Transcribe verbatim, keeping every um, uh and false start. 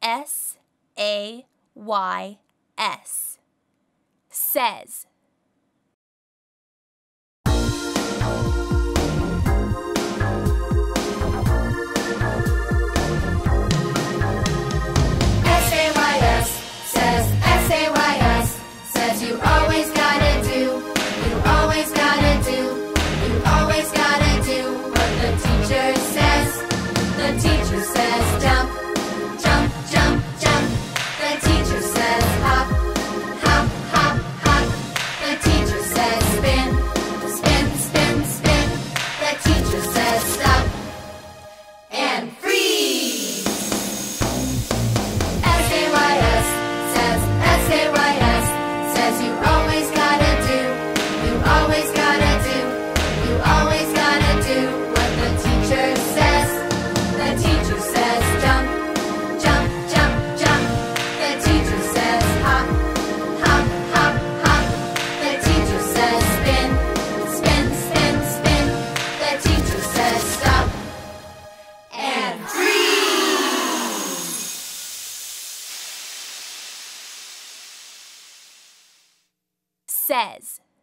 S A Y S. Says. You always gotta do, you always gotta do, you always gotta do what the teacher says. The teacher says jump, jump, jump, jump. The teacher says hop, hop, hop, hop. The teacher says spin, spin, spin, spin. The teacher says stop and freeze. S A Y S says, S A Y S says you always gotta do, you always gotta do, you always gotta do what the teacher says. The teacher says jump, jump, jump, jump. The teacher says hop, hop, hop, hop. The teacher says spin, spin, spin, spin. The teacher says stop and freeze. Says.